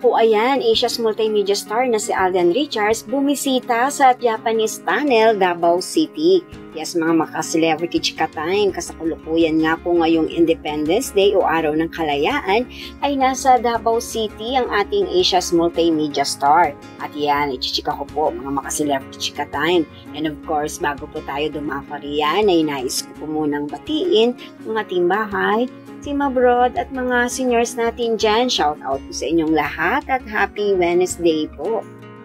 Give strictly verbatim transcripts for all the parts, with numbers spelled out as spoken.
po ayan, Asia's multimedia star na si Alden Richards bumisita sa Japanese Tunnel, Davao City. Yes, mga maka-celebrity chika time, kasakulukuyan nga po ngayong Independence Day o Araw ng Kalayaan ay nasa Davao City ang ating Asia's multimedia star. At yan, ichichika ko po mga maka-celebrity chika time. And of course, bago po tayo dumapa riyan ay nais ko po munang batiin ang ating bahay, Team Abroad at mga seniors natin dyan. Shout out po sa inyong lahat at happy Wednesday po.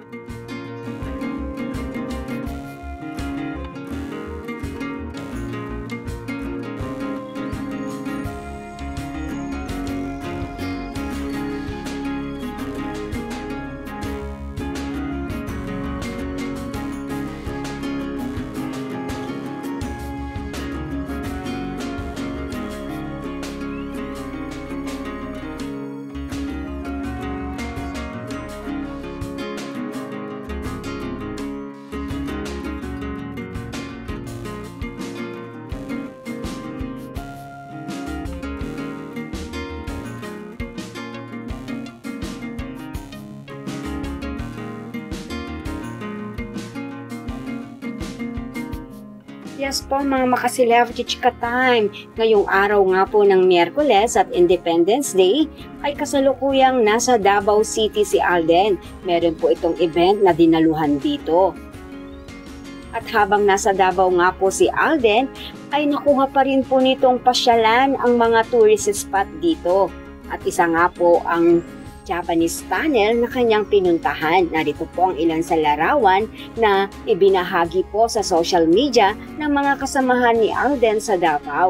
Yes po mga maka-celebrity chika time, ngayong araw nga po ng Miyerkules at Independence Day ay kasalukuyang nasa Davao City si Alden. Meron po itong event na dinaluhan dito. At habang nasa Davao nga po si Alden, ay nakuha pa rin po nitong pasyalan ang mga tourist spot dito. At isa nga po ang Japanese Tunnel na kanyang pinuntahan. Narito po ang ilan sa larawan na ibinahagi po sa social media ng mga kasamahan ni Alden sa Davao.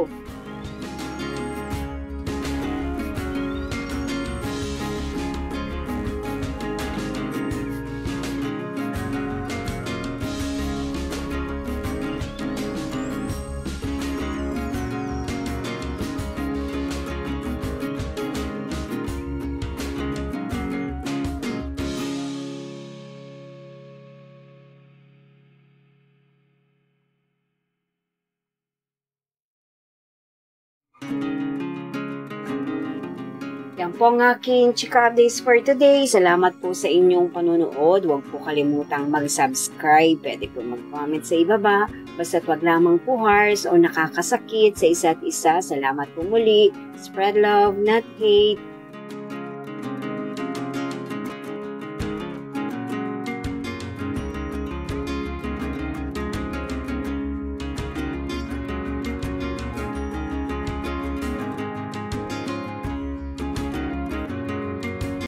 Yan po ang aking chika updates for today. Salamat po sa inyong panonood. Huwag po kalimutang mag-subscribe. Pwede po mag-comment sa ibaba. Basta't wag lamang po harsh o nakakasakit sa isa't isa. Salamat po muli. Spread love, not hate.